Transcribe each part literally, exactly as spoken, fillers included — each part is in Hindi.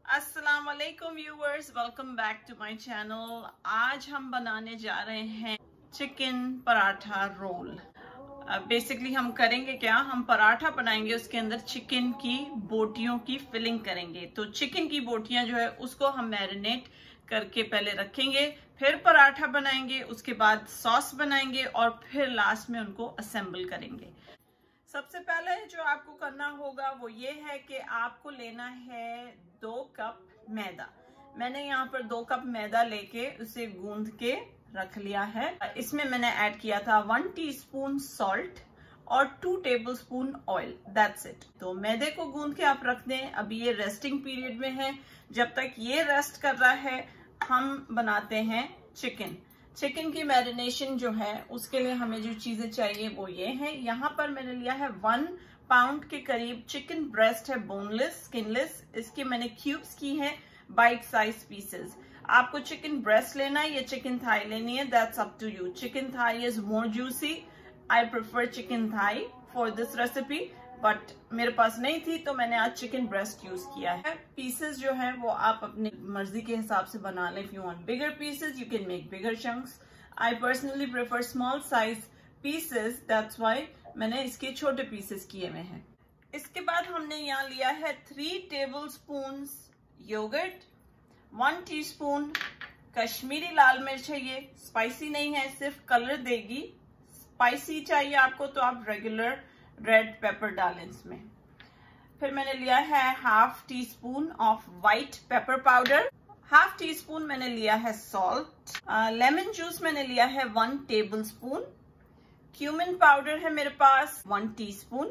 अस्सलाम वालेकुम viewers, welcome back to my channel. आज हम बनाने जा रहे हैं chicken paratha roll. Basically uh, हम करेंगे क्या, हम पराठा बनाएंगे, उसके अंदर चिकन की बोटियों की फिलिंग करेंगे। तो चिकन की बोटियां जो है उसको हम मैरिनेट करके पहले रखेंगे, फिर पराठा बनाएंगे, उसके बाद सॉस बनाएंगे और फिर लास्ट में उनको असेंबल करेंगे। सबसे पहले जो आपको करना होगा वो ये है कि आपको लेना है दो कप मैदा। मैंने यहाँ पर दो कप मैदा लेके उसे गूंद के रख लिया है। इसमें मैंने ऐड किया था वन टीस्पून सॉल्ट और two tablespoon oil, that's it. तो मैदे को गूंद के आप रख दें। अभी ये रेस्टिंग पीरियड में है। जब तक ये रेस्ट कर रहा है हम बनाते हैं चिकन। चिकन की मैरिनेशन जो है उसके लिए हमें जो चीजें चाहिए वो ये है। यहाँ पर मैंने लिया है वन पाउंड के करीब चिकन ब्रेस्ट है, बोनलेस स्किनलेस। इसकी मैंने क्यूब्स की हैं, बाइट साइज पीसेस। आपको चिकन ब्रेस्ट लेना है या चिकन थाई लेनी है, that's up to you. Chicken thigh is more juicy, I prefer chicken thigh for this recipe, but मेरे पास नहीं थी तो मैंने आज चिकन ब्रेस्ट यूज किया है। पीसेस जो है वो आप अपनी मर्जी के हिसाब से बना लें। If you want bigger pieces you can make bigger chunks. I personally prefer small size pieces, that's why मैंने इसके छोटे पीसेस किए हुए हैं। इसके बाद हमने यहाँ लिया है three tablespoon yogurt, one teaspoon Kashmiri लाल मिर्च है। ये स्पाइसी नहीं है, सिर्फ कलर देगी। स्पाइसी चाहिए आपको तो आप रेगुलर रेड पेपर डालें इसमें। फिर मैंने लिया है half teaspoon of white pepper powder, half teaspoon मैंने लिया है सॉल्ट, लेमन जूस मैंने लिया है one tablespoon, cumin powder है मेरे पास वन टीस्पून,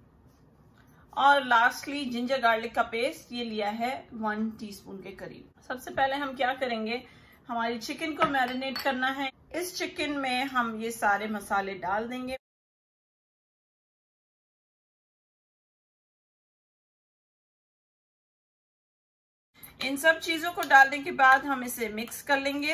और लास्टली जिंजर गार्लिक का पेस्ट ये लिया है वन टीस्पून के करीब। सबसे पहले हम क्या करेंगे, हमारी चिकन को मैरिनेट करना है। इस चिकन में हम ये सारे मसाले डाल देंगे। इन सब चीजों को डालने के बाद हम इसे मिक्स कर लेंगे।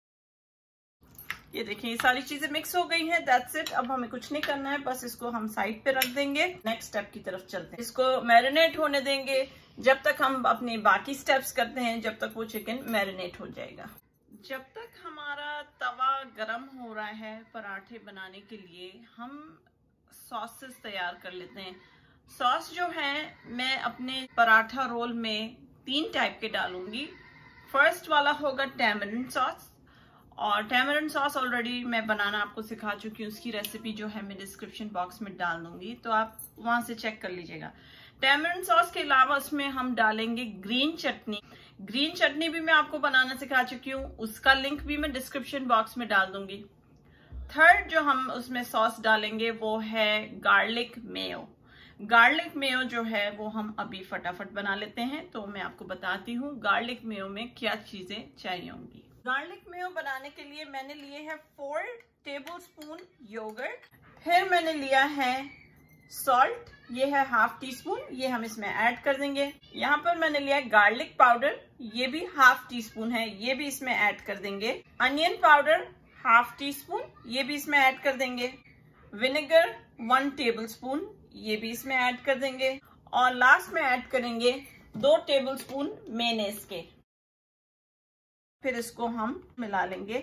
ये देखिए ये सारी चीजें मिक्स हो गई हैं, दैट्स इट। अब हमें कुछ नहीं करना है, बस इसको हम साइड पे रख देंगे। नेक्स्ट स्टेप की तरफ चलते हैं। इसको मैरिनेट होने देंगे जब तक हम अपने बाकी स्टेप्स करते हैं, जब तक वो चिकन मैरिनेट हो जाएगा। जब तक हमारा तवा गरम हो रहा है पराठे बनाने के लिए, हम सॉसेस तैयार कर लेते हैं। सॉस जो है मैं अपने पराठा रोल में तीन टाइप के डालूंगी। फर्स्ट वाला होगा टैमरिंड सॉस, और टैमरिंड सॉस ऑलरेडी मैं बनाना आपको सिखा चुकी हूँ। उसकी रेसिपी जो है मैं डिस्क्रिप्शन बॉक्स में डाल दूंगी, तो आप वहां से चेक कर लीजिएगा। टैमरिंड सॉस के अलावा उसमें हम डालेंगे ग्रीन चटनी। ग्रीन चटनी भी मैं आपको बनाना सिखा चुकी हूँ, उसका लिंक भी मैं डिस्क्रिप्शन बॉक्स में डाल दूंगी। थर्ड जो हम उसमें सॉस डालेंगे वो है गार्लिक मेयो। गार्लिक मेयो जो है वो हम अभी फटाफट बना लेते हैं, तो मैं आपको बताती हूँ गार्लिक मेयो में क्या चीजें चाहिए होंगी। गार्लिक मेयो बनाने के लिए मैंने लिए है फोर टेबल स्पून योगर्ट, फिर मैंने लिया है सॉल्ट, ये है हाफ टी स्पून, ये हम इसमें ऐड कर देंगे। यहाँ पर मैंने लिया है गार्लिक पाउडर, ये भी हाफ टी स्पून है, ये भी इसमें ऐड कर देंगे। Onion powder half teaspoon, ये भी इसमें ऐड कर देंगे। विनेगर वन टेबल स्पून, ये भी इसमें ऐड कर देंगे। और लास्ट में ऐड करेंगे दो टेबलस्पून मेयोनेज़ के। फिर इसको हम मिला लेंगे।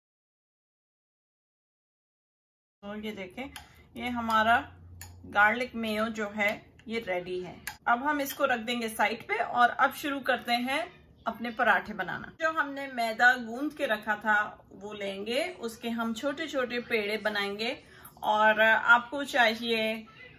और ये देखें ये हमारा गार्लिक मेयो जो है ये रेडी है। अब हम इसको रख देंगे साइड पे और अब शुरू करते हैं अपने पराठे बनाना। जो हमने मैदा गूंद के रखा था वो लेंगे, उसके हम छोटे छोटे पेड़े बनाएंगे। और आपको चाहिए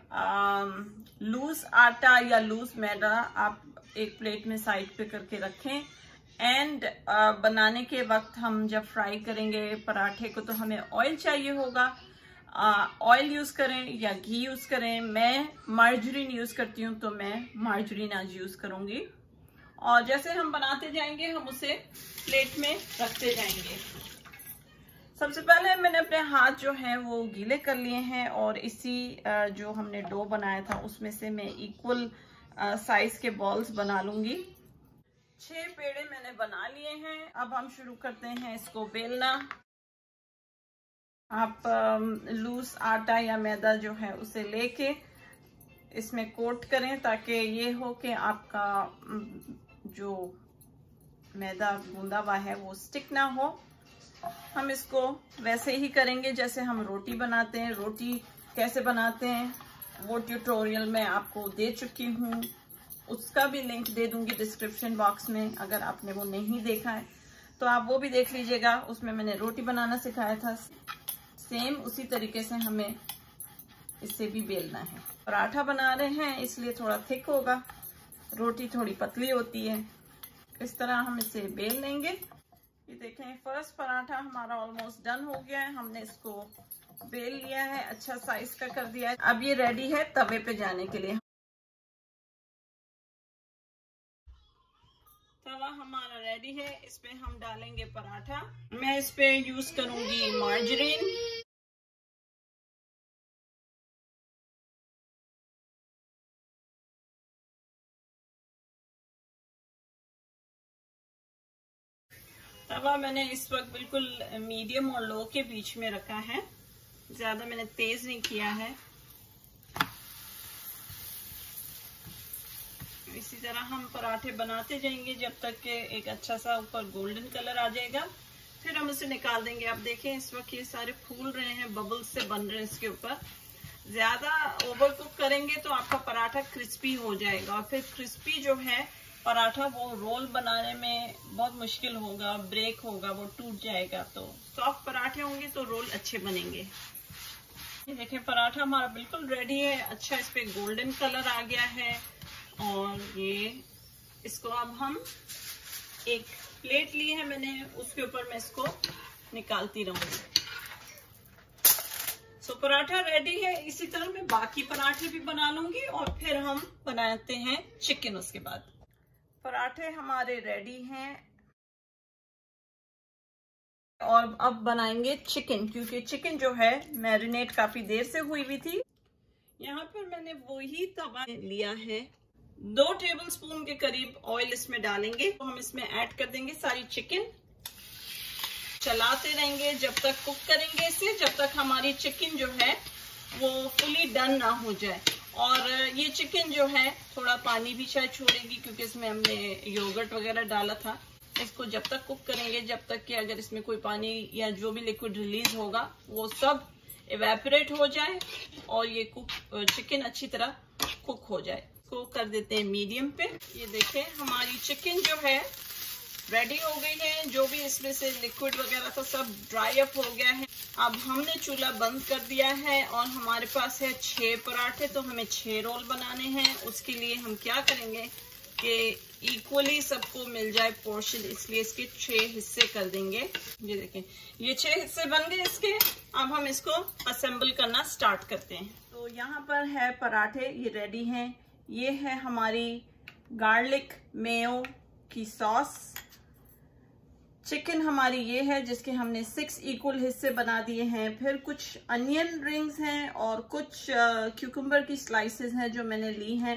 लूज आटा या लूज मैदा, आप एक प्लेट में साइड पे करके रखें। एंड बनाने के वक्त हम जब फ्राई करेंगे पराठे को तो हमें ऑयल चाहिए होगा। ऑयल यूज करें या घी यूज करें। मैं मार्जरीन यूज करती हूँ तो मैं मार्जरीन आज यूज करूंगी। और जैसे हम बनाते जाएंगे हम उसे प्लेट में रखते जाएंगे। सबसे पहले मैंने अपने हाथ जो हैं वो गीले कर लिए हैं और इसी जो हमने डो बनाया था उसमें से मैं इक्वल साइज के बॉल्स बना लूंगी। छह पेड़े मैंने बना लिए हैं। अब हम शुरू करते हैं इसको बेलना। आप लूज आटा या मैदा जो है उसे लेके इसमें कोट करें ताकि ये हो कि आपका जो मैदा गूंदा हुआ है वो स्टिक ना हो। हम इसको वैसे ही करेंगे जैसे हम रोटी बनाते हैं। रोटी कैसे बनाते हैं वो ट्यूटोरियल मैं आपको दे चुकी हूँ, उसका भी लिंक दे दूंगी डिस्क्रिप्शन बॉक्स में। अगर आपने वो नहीं देखा है तो आप वो भी देख लीजिएगा, उसमें मैंने रोटी बनाना सिखाया था। सेम उसी तरीके से हमें इससे भी बेलना है। पराठा बना रहे हैं इसलिए थोड़ा थिक होगा, रोटी थोड़ी पतली होती है। इस तरह हम इसे बेल लेंगे। ये देखें फर्स्ट पराठा हमारा ऑलमोस्ट डन हो गया है। हमने इसको बेल लिया है, अच्छा साइज का कर दिया है। अब ये रेडी है तवे पे जाने के लिए। तवा हमारा रेडी है, इस पे हम डालेंगे पराठा। मैं इस पे यूज करूंगी मार्जरीन। तवा मैंने इस वक्त बिल्कुल मीडियम और लो के बीच में रखा है, ज्यादा मैंने तेज नहीं किया है। इसी तरह हम पराठे बनाते जाएंगे जब तक के एक अच्छा सा ऊपर गोल्डन कलर आ जाएगा, फिर हम इसे निकाल देंगे। आप देखें इस वक्त ये सारे फूल रहे हैं, बबल्स से बन रहे हैं इसके ऊपर। ज्यादा ओवर कुक करेंगे तो आपका पराठा क्रिस्पी हो जाएगा, और फिर क्रिस्पी जो है पराठा वो रोल बनाने में बहुत मुश्किल होगा, ब्रेक होगा, वो टूट जाएगा। तो सॉफ्ट पराठे होंगे तो रोल अच्छे बनेंगे। ये देखें पराठा हमारा बिल्कुल रेडी है, अच्छा इस पे गोल्डन कलर आ गया है। और ये इसको अब हम एक प्लेट ली है मैंने, उसके ऊपर मैं इसको निकालती रहूंगी। सो पराठा रेडी है। इसी तरह मैं बाकी पराठे भी बना लूंगी और फिर हम बनाते हैं चिकन। उसके बाद पराठे हमारे रेडी हैं और अब बनाएंगे चिकन, क्योंकि चिकन जो है मैरिनेट काफी देर से हुई हुई थी। यहाँ पर मैंने वही तवा लिया है, दो टेबलस्पून के करीब ऑयल इसमें डालेंगे। तो हम इसमें ऐड कर देंगे सारी चिकन, चलाते रहेंगे जब तक कुक करेंगे इसे, जब तक हमारी चिकन जो है वो फुली डन ना हो जाए। और ये चिकन जो है थोड़ा पानी भी शायद छोड़ेगी क्योंकि इसमें हमने योगर्ट वगैरह डाला था। इसको जब तक कुक करेंगे जब तक कि अगर इसमें कोई पानी या जो भी लिक्विड रिलीज होगा वो सब इवेपोरेट हो जाए और ये कुक चिकन अच्छी तरह कुक हो जाए। इसको कर देते हैं मीडियम पे। ये देखें हमारी चिकन जो है रेडी हो गई है, जो भी इसमें से लिक्विड वगैरह था सब ड्राई अप हो गया है। अब हमने चूल्हा बंद कर दिया है और हमारे पास है छह पराठे, तो हमें छह रोल बनाने हैं। उसके लिए हम क्या करेंगे कि इक्वली सबको मिल जाए पोर्शन, इसलिए इसके छह हिस्से कर देंगे। ये देखें ये छह हिस्से बन गए इसके। अब हम इसको असेंबल करना स्टार्ट करते हैं। तो यहाँ पर है पराठे, ये रेडी हैं। ये है हमारी गार्लिक मेयो की सॉस। चिकन हमारी ये है जिसके हमने सिक्स इक्वल हिस्से बना दिए हैं। फिर कुछ अनियन रिंग्स हैं और कुछ क्यूकम्बर की स्लाइसेस हैं जो मैंने ली हैं।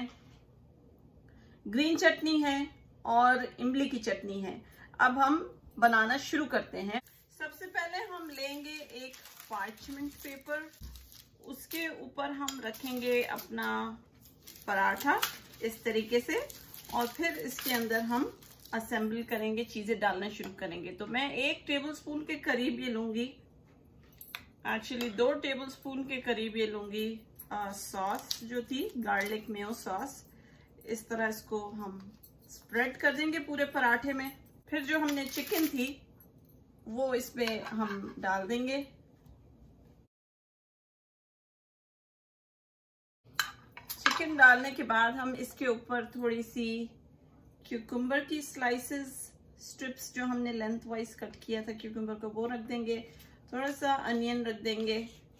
ग्रीन चटनी है और इमली की चटनी है। अब हम बनाना शुरू करते हैं। सबसे पहले हम लेंगे एक पार्चमेंट पेपर, उसके ऊपर हम रखेंगे अपना पराठा इस तरीके से, और फिर इसके अंदर हम असेंबल करेंगे, चीजें डालना शुरू करेंगे। तो मैं एक टेबलस्पून के करीब ये लूंगी, एक्चुअली दो टेबलस्पून के करीब ये लूंगी सॉस जो थी गार्लिक मेयो सॉस। इस तरह इसको हम स्प्रेड कर देंगे पूरे पराठे में। फिर जो हमने चिकन थी वो इसमें हम डाल देंगे। चिकन डालने के बाद हम इसके ऊपर थोड़ी सी क्यूकम्बर की स्लाइसेस, स्ट्रिप्स जो हमने लेंथ वाइज कट किया था क्यूकम्बर को, वो रख देंगे। थोड़ा सा अनियन रख देंगे।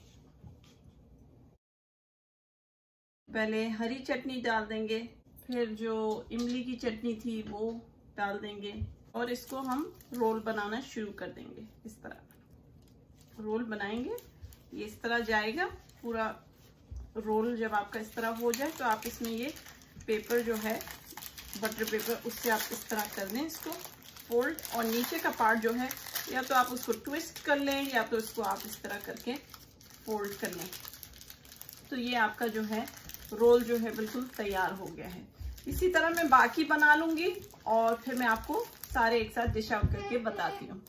पहले हरी चटनी डाल देंगे, फिर जो इमली की चटनी थी वो डाल देंगे, और इसको हम रोल बनाना शुरू कर देंगे। इस तरह रोल बनाएंगे, ये इस तरह जाएगा पूरा रोल। जब आपका इस तरह हो जाए तो आप इसमें ये पेपर जो है बटर पेपर, उससे आप इस तरह कर दें इसको फोल्ड, और नीचे का पार्ट जो है या तो आप उसको ट्विस्ट कर लें या तो इसको आप इस तरह करके फोल्ड कर लें। तो ये आपका जो है रोल जो है बिल्कुल तैयार हो गया है। इसी तरह मैं बाकी बना लूंगी और फिर मैं आपको सारे एक साथ डिश आउट करके बताती हूँ।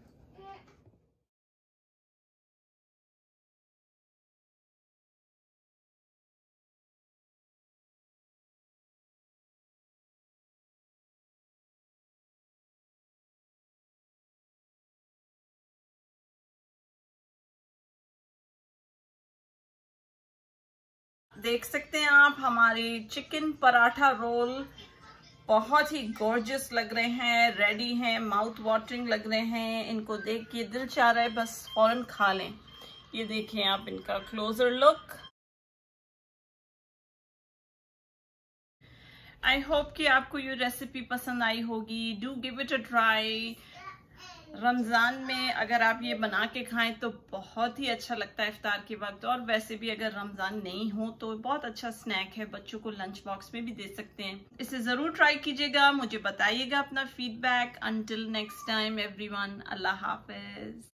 देख सकते हैं आप हमारे चिकन पराठा रोल बहुत ही गॉर्जियस लग रहे हैं, रेडी हैं, माउथ वाटरिंग लग रहे हैं। इनको देख के दिल चाह रहा है बस फौरन खा लें। ये देखें आप इनका क्लोजर लुक। आई होप कि आपको ये रेसिपी पसंद आई होगी। Do give it a try. Ramzan में अगर आप ये बना के खाएं तो बहुत ही अच्छा लगता है इफ्तार के वक्त, और वैसे भी अगर रमज़ान नहीं हो तो बहुत अच्छा स्नैक है, बच्चों को लंच बॉक्स में भी दे सकते हैं। इसे ज़रूर ट्राई कीजिएगा, मुझे बताइएगा अपना feedback. Until next time everyone, अल्लाह हाफिज।